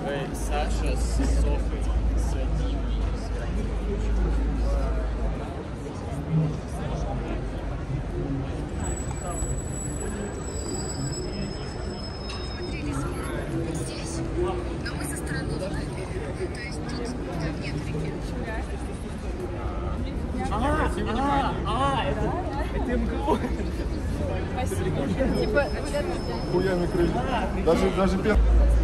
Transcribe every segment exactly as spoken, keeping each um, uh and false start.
Саша с Софой, с Димой, здесь, но мы со стороны. То есть тут как нет реки. А, а, а, это, это МГУ. Спасибо. Типа, хуями крылья. Даже, даже пер...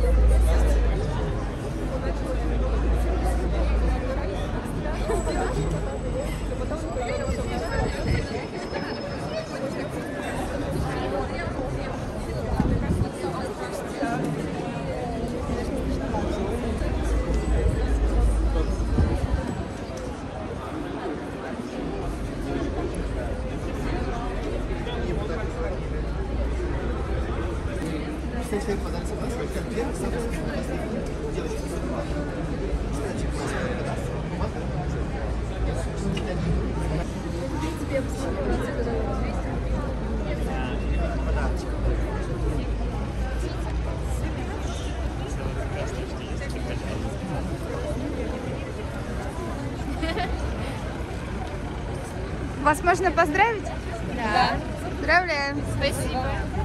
Вас можно поздравить? да. Поздравляем. Спасибо.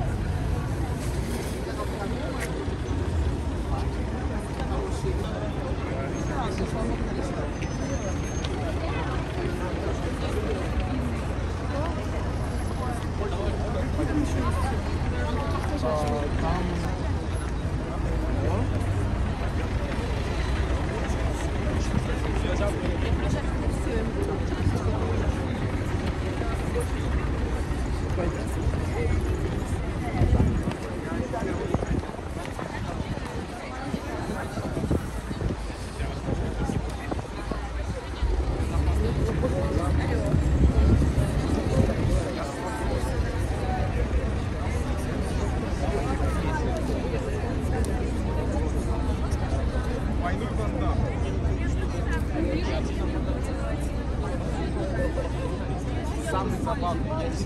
самый забавный. Я через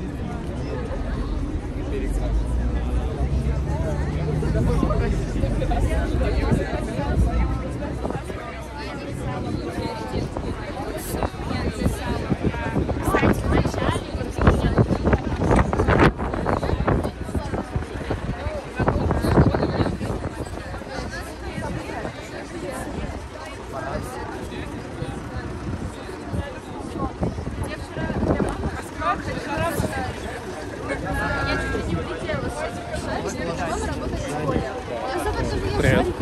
Привет.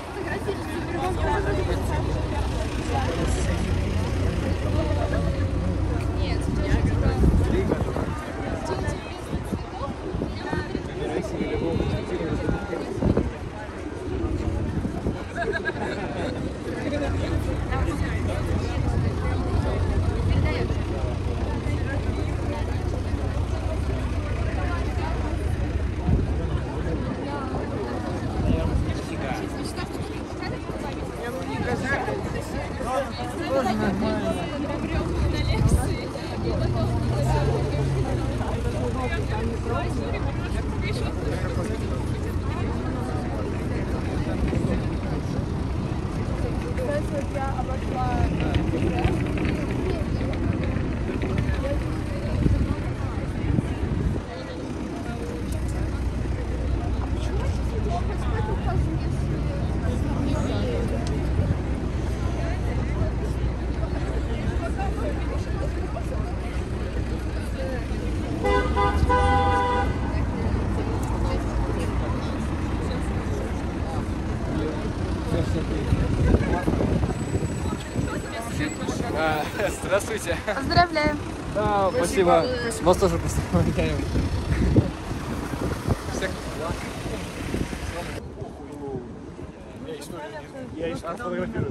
Здравствуйте. Поздравляем. Да, спасибо. Вас тоже поздравляем. Я еще фотографирую.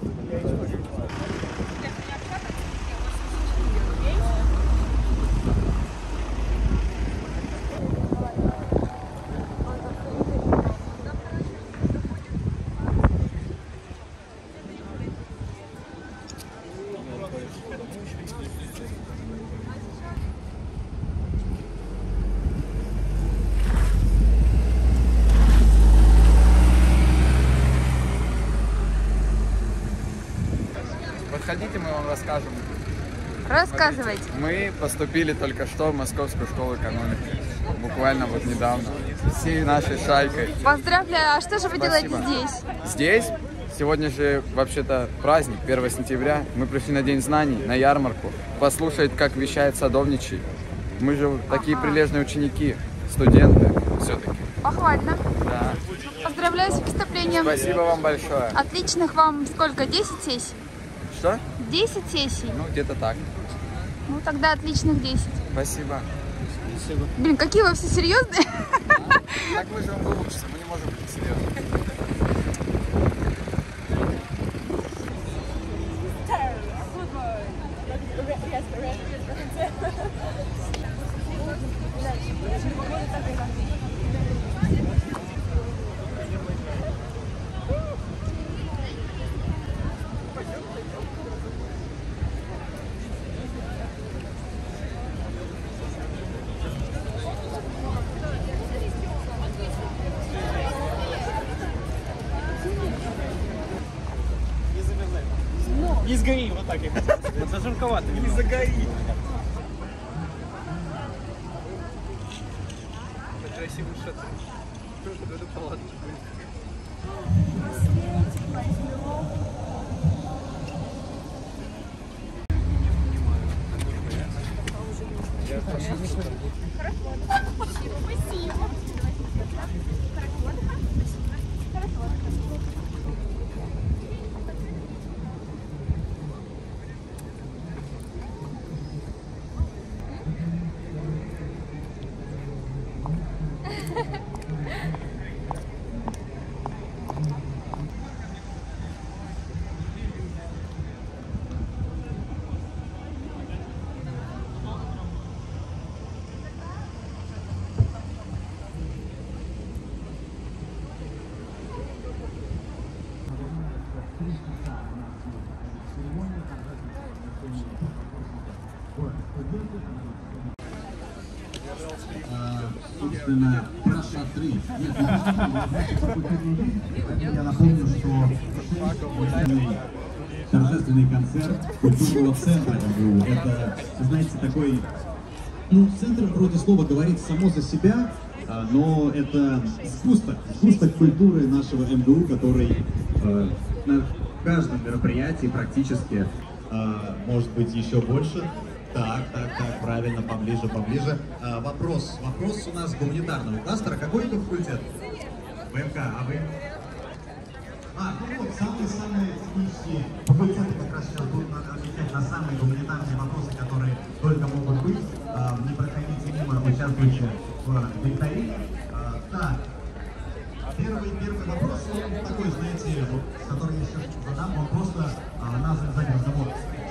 подходите, мы вам расскажем. Рассказывайте. Мы поступили только что в Московскую школу экономики. Буквально вот недавно. Всей нашей шайкой. Поздравляю. А что же вы Спасибо. делаете здесь? Здесь сегодня же вообще-то праздник, первое сентября. Мы пришли на День знаний, на ярмарку. Послушать, как вещает садовничий. Мы же такие Ага. прилежные ученики, студенты все-таки. Похвально. Да. Поздравляю с выступлением. Спасибо вам большое. Отличных вам сколько? десять сессий? Что? десять сессий? Ну, где-то так. Ну, тогда отличных десять. Спасибо. Блин, какие вы все серьезные? Так мы же вам выучимся, мы не можем быть серьезными. Не сгори, вот так я хотел. Это жарковато. Не загори. Красивый шат. Это палатка. Собственно, про шатры. Я напомню, что торжественный концерт культурного центра эм гэ у. Это, знаете, такой... Ну, центр, вроде слова, говорит само за себя, но это сгусток, сгусток культуры нашего эм гэ у, который э, на каждом мероприятии практически, э, может быть, еще больше. Так, так, так, правильно, поближе, поближе. А, вопрос, вопрос у нас гуманитарного кластера. Какой это факультет? вэ эм ка, а вы? А, ну вот, самые-самые технические факультеты как раз сейчас будут отвечать на самые гуманитарные вопросы, которые только могут быть. А, не проходите мимо, участвуйте в викторине. А, так, первый, первый вопрос, он такой, знаете, вот, который я сейчас задам, он просто а, нас за разговор.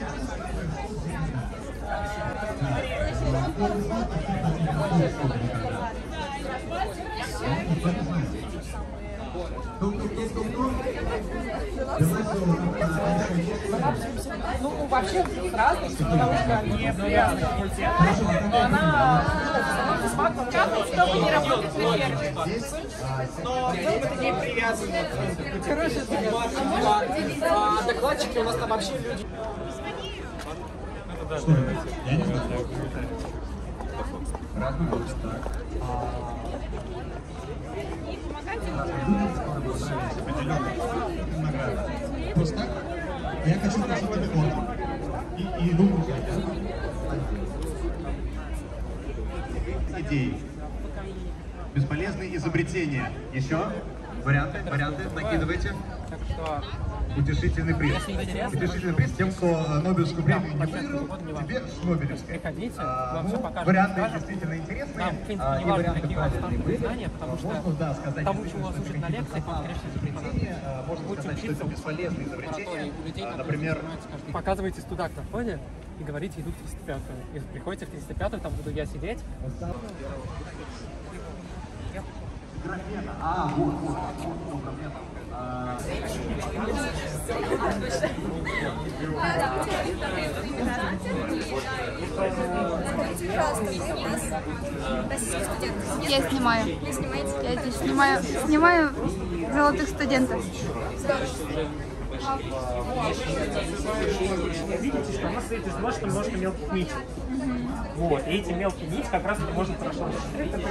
Ну, вообще с разностью, потому что не привязана к культуре. Но она с фактом, чтобы не работать на первый. Но это не привязано к культуре. А докладчики у нас там вообще люди. Что это? Я не знаю. Разный возраст, так. Просто так? Я хочу просить телефон. И, и думаю, идеи. Бесполезные изобретения. Еще? Варианты? Варианты? Накидывайте. Утешительный приз. Утешительный приз тем, кто Нобелевскую премию не выиграл, тебе Нобелевская. Приходите, А, вам ну, все покажут. варианты действительно интересные. Нам, в принципе, а, не и важно, варианты какие у вас правильные были. знания, потому что Можно, да, сказать, тому, чего вас учат на лекциях, вам, конечно, изобретение. Можно сказать, что это бесполезные изобретения. Например, показываете туда на входе и говорите, иду в триста пятую. Если приходите в триста пятую, там буду я сидеть. А, вот, вот, вот, вот, графена. Я снимаю. Я здесь снимаю, снимаю золотых студентов. Видите, что у нас стоит немножко-немножко мелких нитей. Вот, и эти мелкие нити как раз можно хорошо рассмотреть.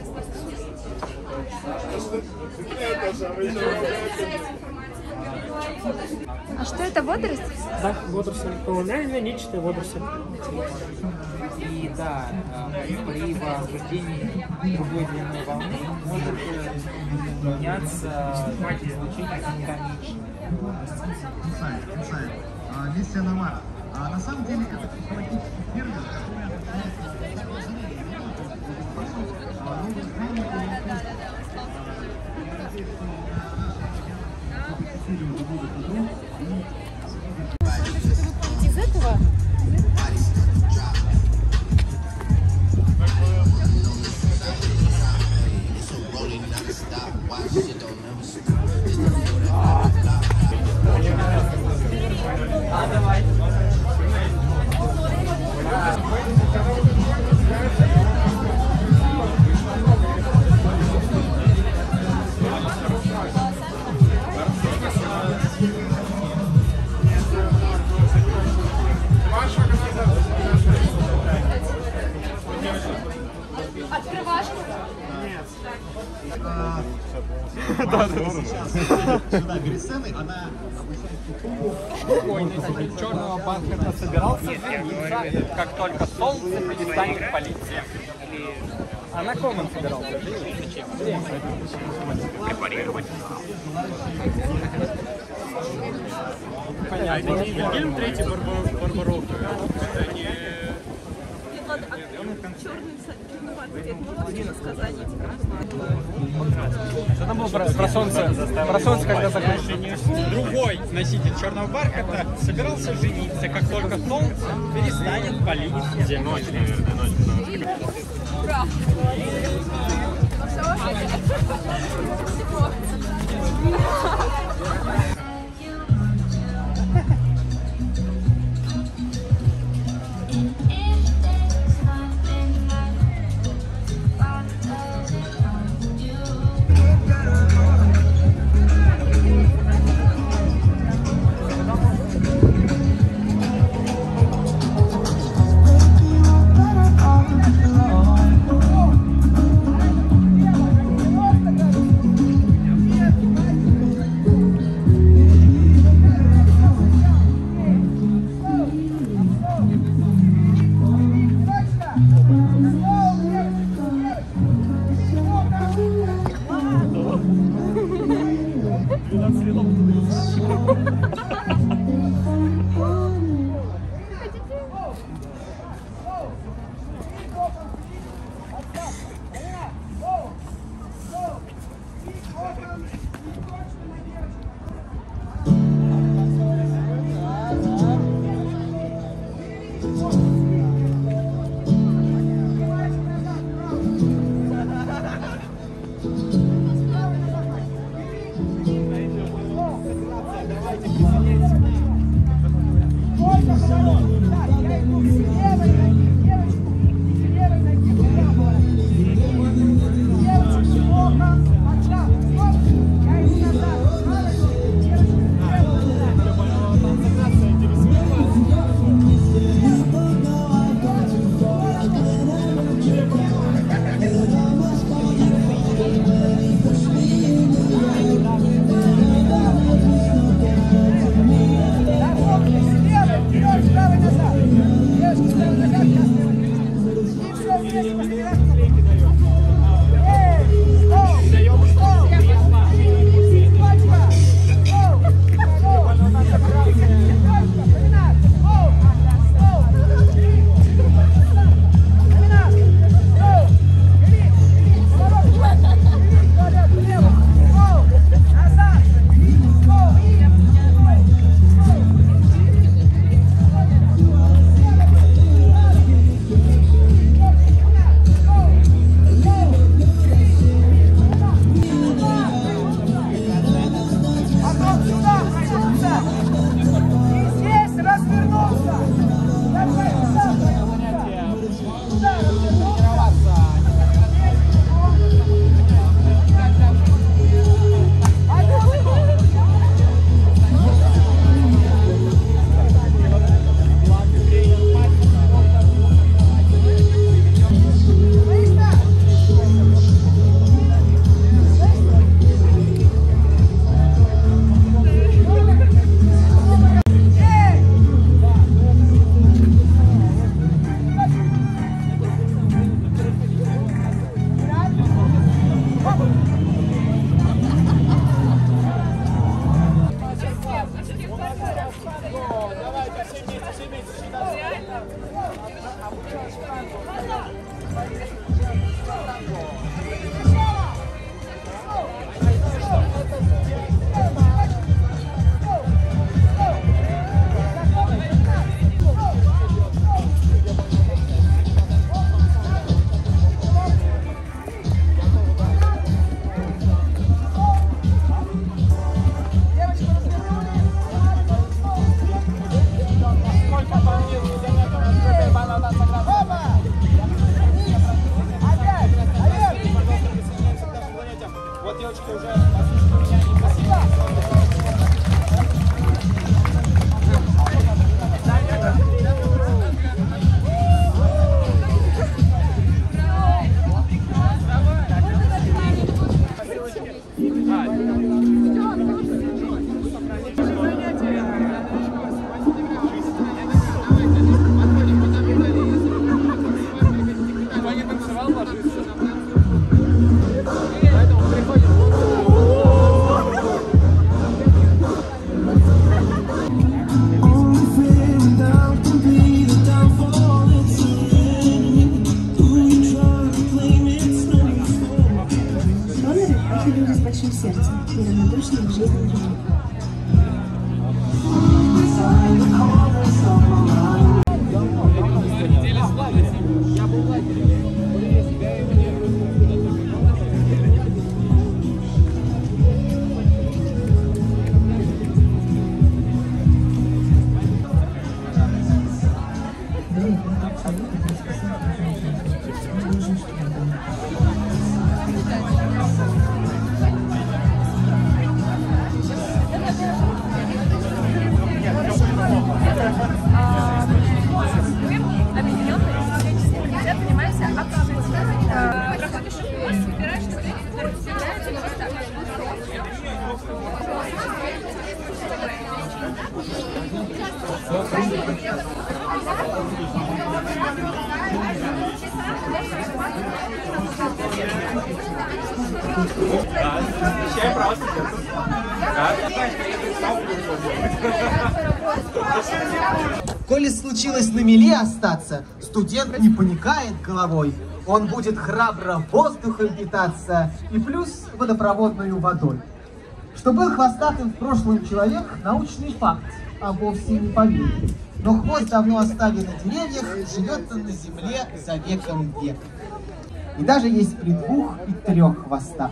А что это, водоросль? Да, водоросль. Колониальная нитчатая водоросль. И да, при возбуждении другой длины волны может меняться излучение конечное. Миссия Намара. А на самом деле это психологический термин, Из этого сюда перед сценой, она черного бархата собирался жениться, как только солнце перестанет палить. А на ком он собирался? Препарировать. Понятно. Это не фильм «Третий Барбарок». Это не... Что там было про, про солнце? Про солнце, когда закончилось? Другой носитель черного бархата собирался жениться, как только солнце перестанет палить землю. Ночь, наверное, ночь. Ура! вперед, правый назад. Коли случилось на мели остаться, студент не паникает головой. Он будет храбро воздухом питаться и плюс водопроводную водой. Что был хвостатым в прошлом человек — научный факт, а вовсе не поверь. Но хвост давно оставлен на деревьях, живет он на земле за веком век. И даже есть при двух и трех хвостах.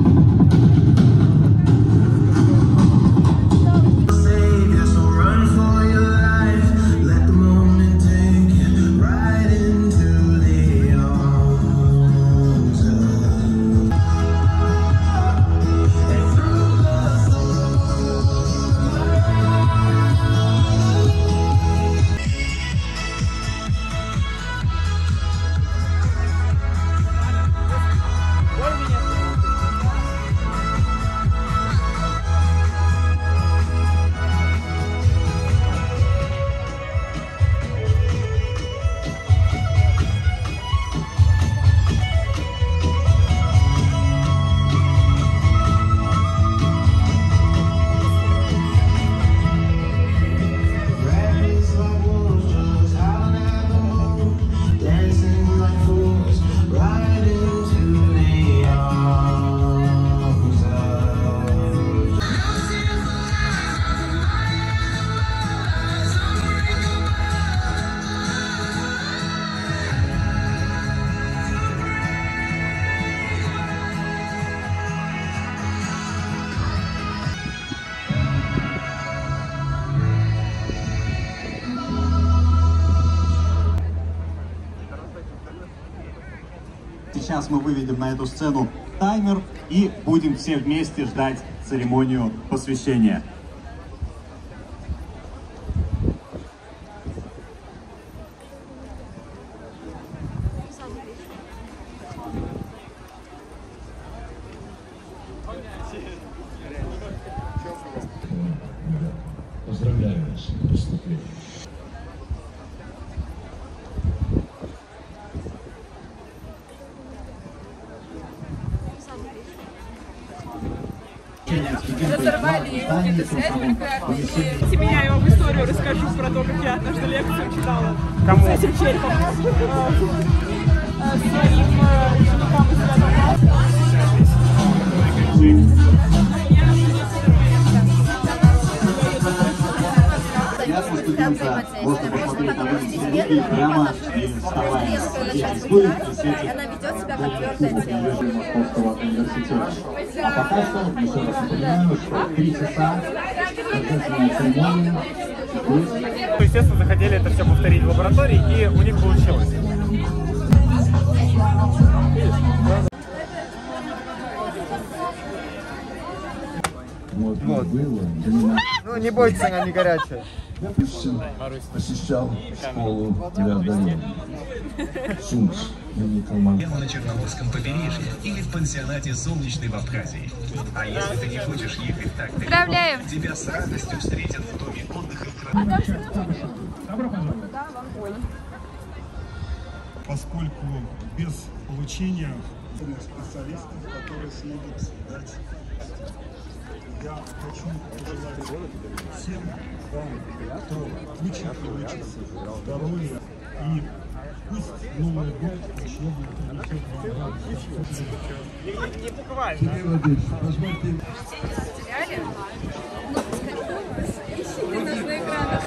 Сейчас мы выведем на эту сцену таймер и будем все вместе ждать церемонию посвящения. Поздравляю вас с поступлением. Разорвали фотосессию, как меня я вам историю расскажу про то, как я однажды лекцию читала. Кому? С этим черепом. Своим ученикам из ряда класса. Ясно, студента, можно посмотреть на выпуске прямо и вставая. Здесь будет присутствовать Московского университета. А пока что, еще раз напоминаю, что три часа торжественная церемония. Естественно, захотели это все повторить в лаборатории, и у них получилось. Вот. Вот. Ну, не бойтесь, она не горячая. Допустим, посещал школу для одаренных. СУМС, Прямо на Черноморском побережье или в пансионате «Солнечный» в Абхазии. А если ты не хочешь ехать так далеко, тебя с радостью встретят в доме отдыха в Добро пожаловать. Поскольку без получения специалистов, которые смогут дать, я хочу пожелать всем вам, кто учит и учится, здоровья, и пусть Новый год учебный принесет вам радость. Не буквально. Ищите нас на экранах.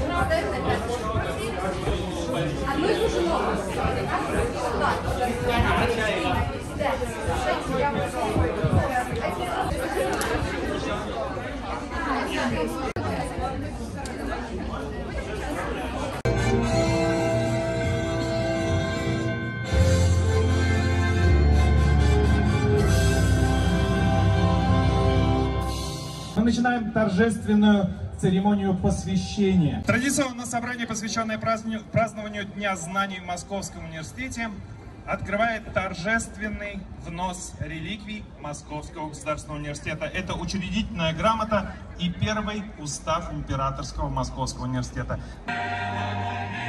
Одну из начинаем торжественную церемонию посвящения. Традиционно собрание, посвященное празднованию Дня знаний в Московском университете, открывает торжественный внос реликвий Московского государственного университета. Это учредительная грамота и первый устав Императорского Московского университета.